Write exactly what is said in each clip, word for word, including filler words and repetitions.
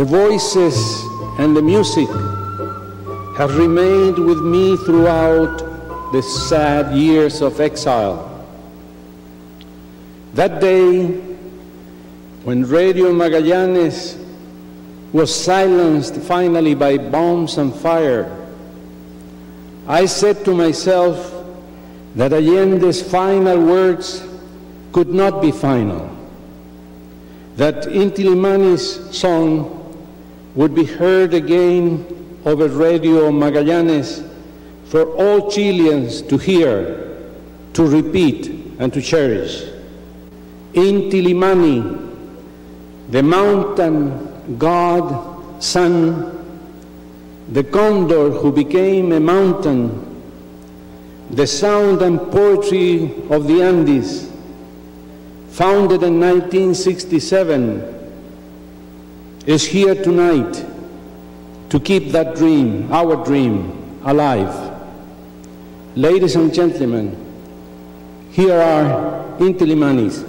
The voices and the music have remained with me throughout the sad years of exile. That day, when Radio Magallanes was silenced finally by bombs and fire, I said to myself that Allende's final words could not be final, that Inti Illimani's song would be heard again over Radio Magallanes for all Chileans to hear, to repeat, and to cherish. Inti Illimani, the mountain god, sun, the condor who became a mountain, the sound and poetry of the Andes, founded in nineteen sixty-seven, is here tonight to keep that dream, our dream, alive. Ladies and gentlemen, here are Inti Illimanis.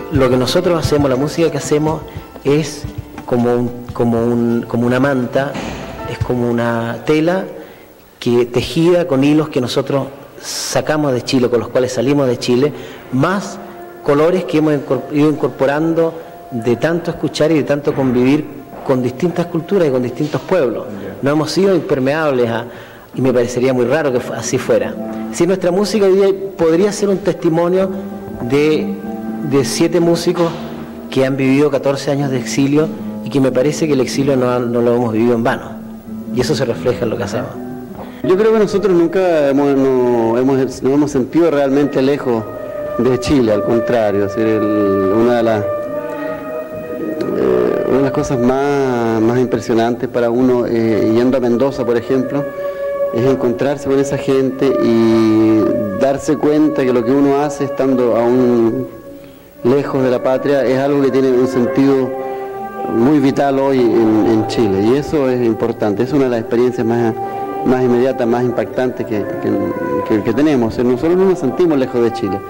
lo que nosotros hacemos, la música que hacemos, es como, un, como, un, como una manta, es como una tela que tejida con hilos que nosotros sacamos de Chile, con los cuales salimos de Chile, más colores que hemos ido incorporando de tanto escuchar y de tanto convivir con distintas culturas y con distintos pueblos. No hemos sido impermeables a, y me parecería muy raro que así fuera. Si nuestra música hoy día podría ser un testimonio de, de siete músicos que han vivido catorce años de exilio y que me parece que el exilio no, no lo hemos vivido en vano. Y eso se refleja en lo que hacemos. Yo creo que nosotros nunca hemos, no, hemos, nos hemos sentido realmente lejos de Chile, al contrario. Es decir, el, una, de las, eh, una de las cosas más, más impresionantes para uno, eh, yendo a Mendoza, por ejemplo, es encontrarse con esa gente y darse cuenta que lo que uno hace estando aún lejos de la patria es algo que tiene un sentido muy vital hoy en, en Chile, y eso es importante, es una de las experiencias más, más inmediatas, más impactantes que, que, que, que tenemos. Nosotros no nos sentimos lejos de Chile.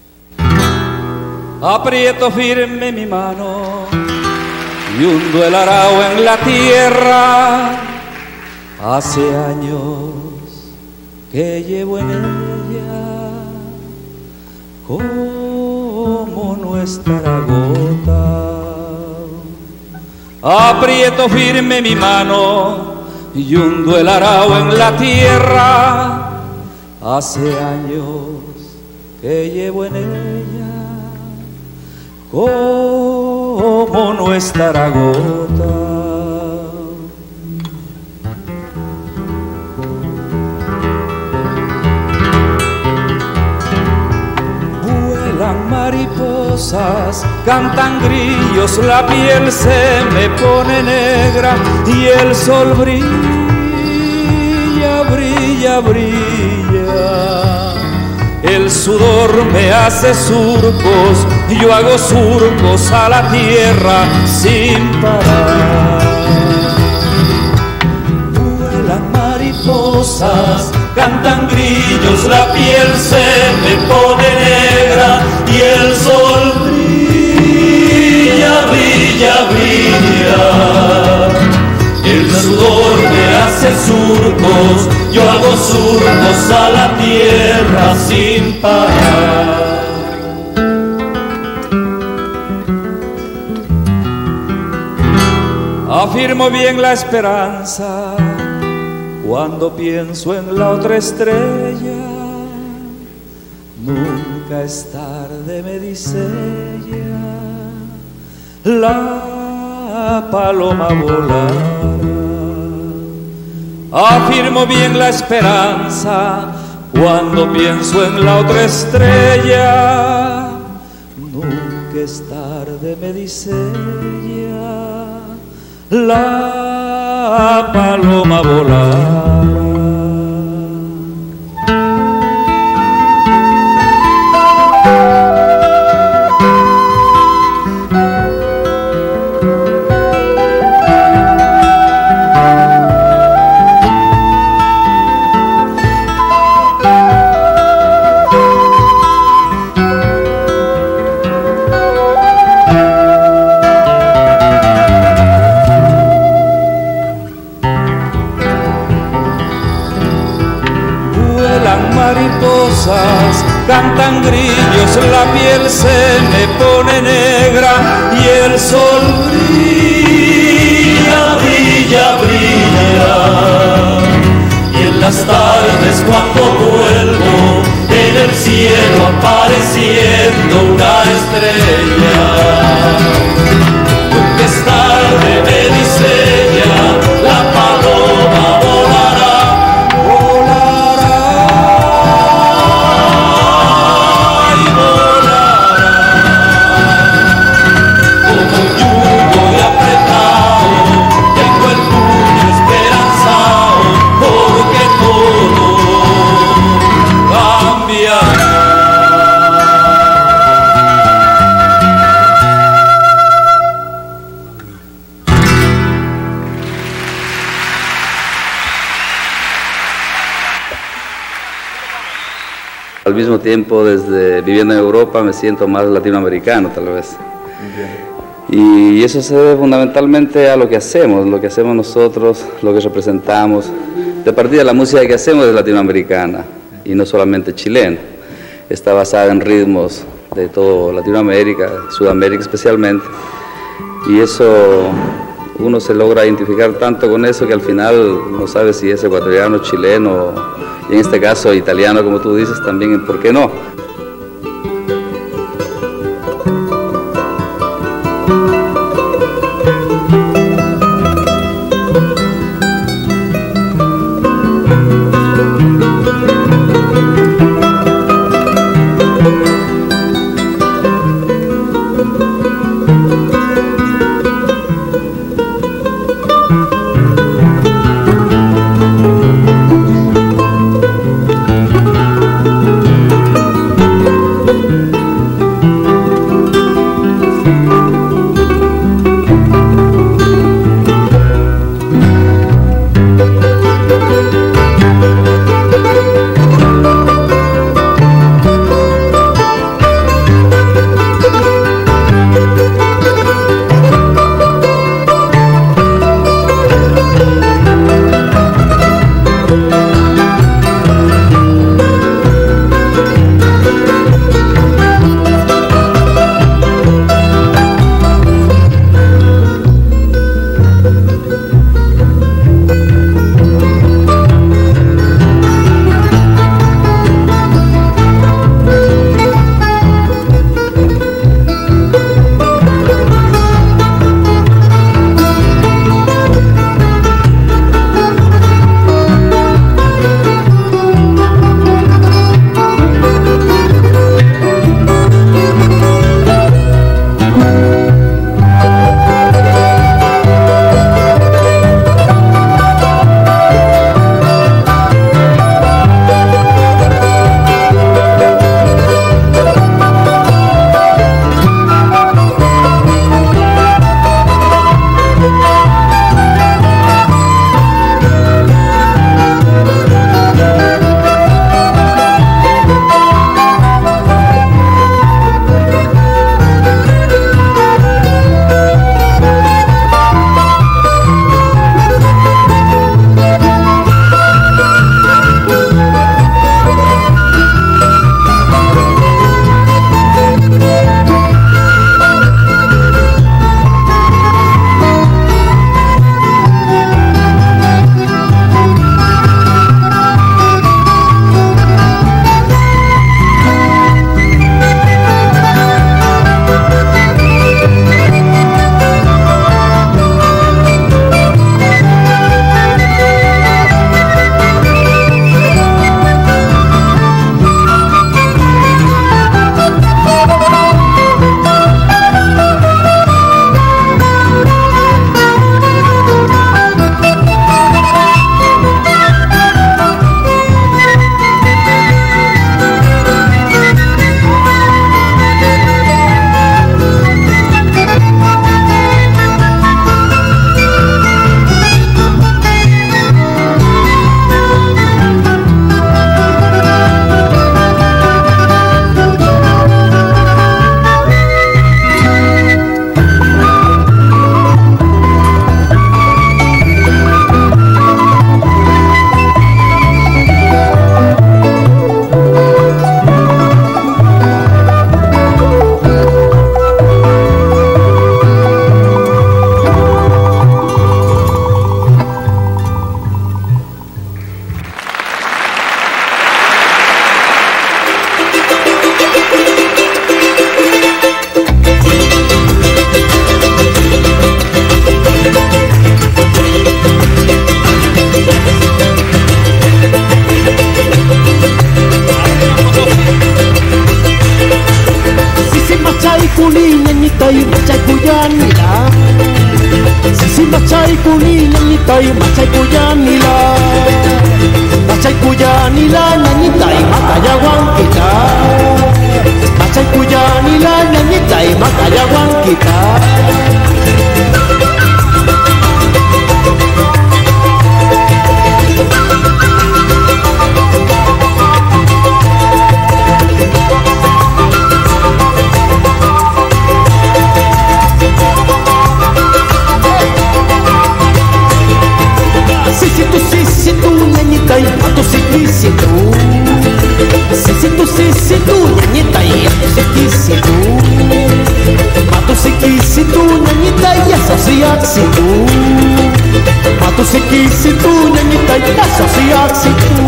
Aprieto firme mi mano y hundo el arao en la tierra. Hace años que llevo en ella como nuestra gota. Aprieto firme mi mano y hundo el arao en la tierra. Hace años que llevo en ella como nuestra gota. Mariposas, cantan grillos, la piel se me pone negra y el sol brilla, brilla, brilla. El sudor me hace surcos, yo hago surcos a la tierra sin parar. Vuelan mariposas, cantan grillos, la piel se me pone negra y el sol brilla, brilla, brilla. El sudor me hace surcos, yo hago surcos a la tierra sin parar. Afirmo bien la esperanza cuando pienso en la otra estrella. Nunca es tarde, me dice ella, la paloma volará. Afirmo bien la esperanza cuando pienso en la otra estrella. Nunca es tarde, me dice ella, la paloma volará. Cantan grillos, la piel se me pone negra y el sol brilla, brilla, brilla. Y en las tardes cuando vuelvo, en el cielo apareciendo una estrella. Nunca es tarde, me dice ella, la paloma volará. al mismo tiempo desde viviendo en Europa me siento más latinoamericano tal vez. Okay. Y eso se debe fundamentalmente a lo que hacemos, lo que hacemos nosotros, lo que representamos. De partida la música que hacemos es latinoamericana y no solamente chilena. Está basada en ritmos de toda Latinoamérica, Sudamérica especialmente. Y eso, uno se logra identificar tanto con eso que al final no sabe si es ecuatoriano, chileno, y en este caso italiano, como tú dices, también, ¿por qué no? Machay kuni nanitay machay kuyanila Machay kuyanila nanitay makayawan kita Machay kuyanila nanitay makayawan kita siaksitu Matu sikisitu Nyanyita itasa siaksitu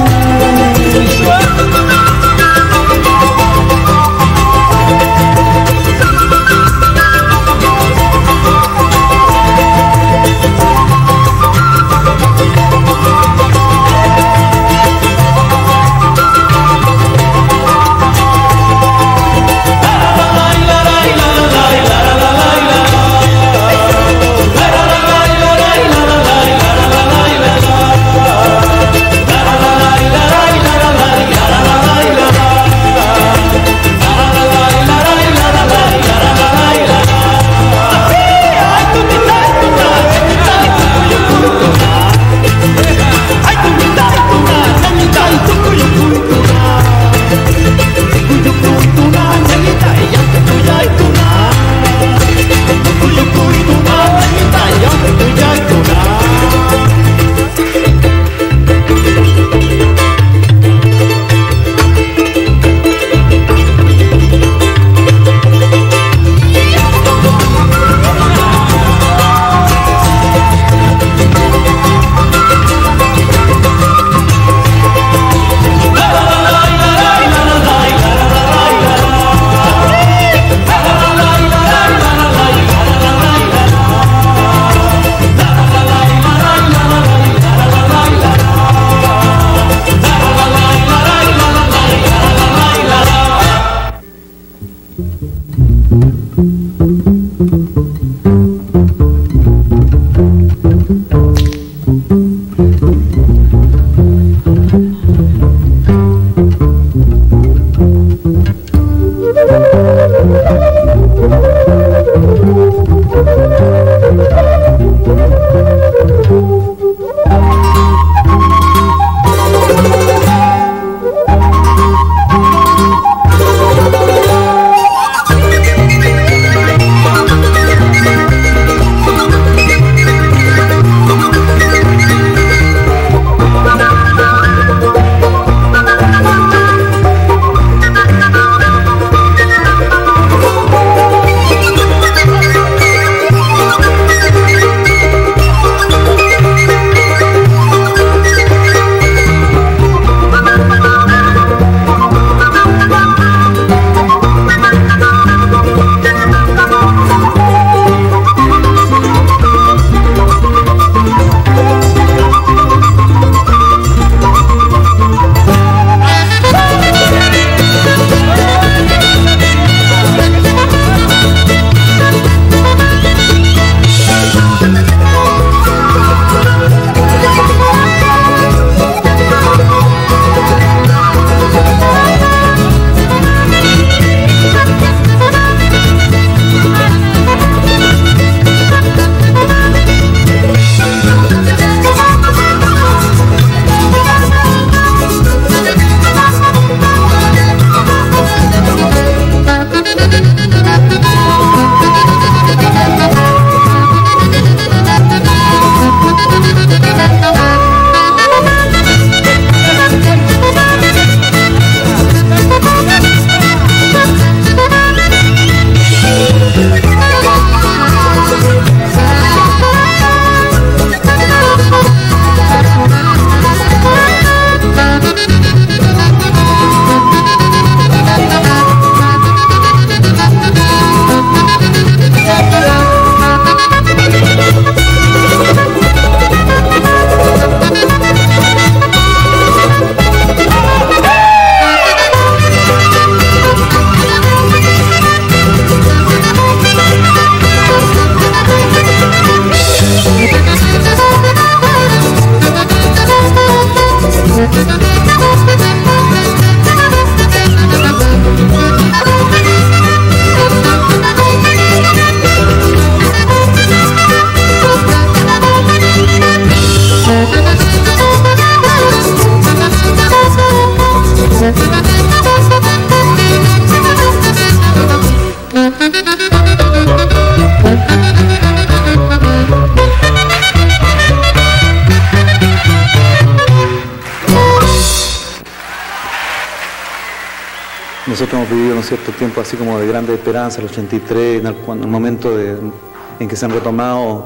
Nosotros hemos vivido un cierto tiempo así como de grande esperanza, el ochenta y tres, en el, cuando, el momento de, en que se han retomado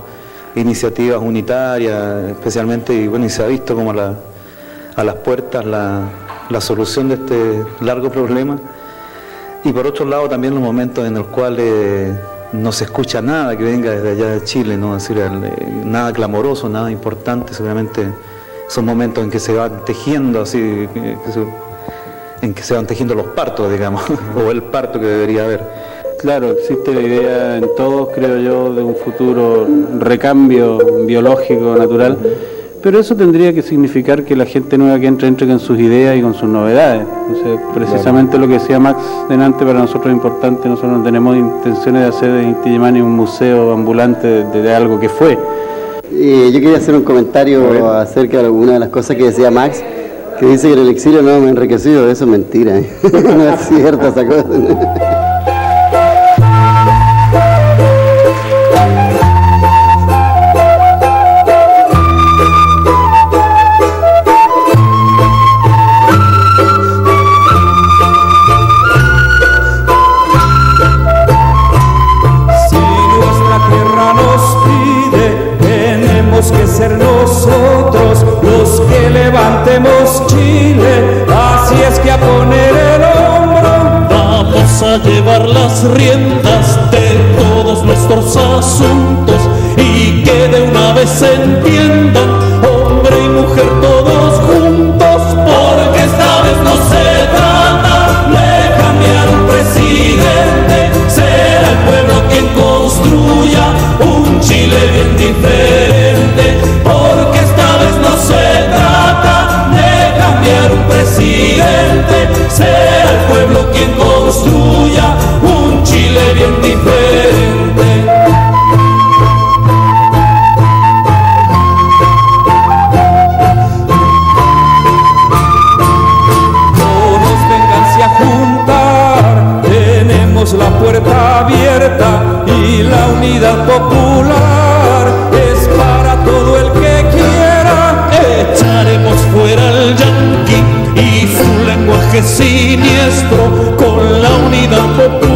iniciativas unitarias, especialmente, y bueno, y se ha visto como la, a las puertas la, la solución de este largo problema. Y por otro lado también los momentos en los cuales no se escucha nada que venga desde allá de Chile, ¿no? Es decir, el, nada clamoroso, nada importante, seguramente son momentos en que se van tejiendo así, que, que se, en que se van tejiendo los partos, digamos, o el parto que debería haber. Claro, existe la idea en todos, creo yo, de un futuro recambio biológico, natural, pero eso tendría que significar que la gente nueva que entra, entre con sus ideas y con sus novedades. O sea, precisamente lo que decía Max delante, para nosotros es importante, nosotros no tenemos intenciones de hacer de Inti Illimani un museo ambulante de, de algo que fue. Eh, yo quería hacer un comentario acerca de alguna de las cosas que decía Max, que dice que en el exilio no me he enriquecido. Eso es mentira, ¿eh? No es cierta esa cosa. Que ser nosotros los que levantemos Chile, así es que a poner el hombro vamos a llevar las riendas de todos nuestros asuntos, y que de una vez se entiendan hombre y mujer todos juntos, porque esta vez no se trata de cambiar un presidente, será el pueblo quien construya un Chile bien diferente. Porque esta vez no se trata de cambiar un presidente, será el pueblo quien construya un Chile bien diferente. Todos vénganse a juntar, tenemos la puerta abierta y la unidad popular es para todo el que quiera. Echaremos fuera al yanqui y su lenguaje siniestro con la unidad popular.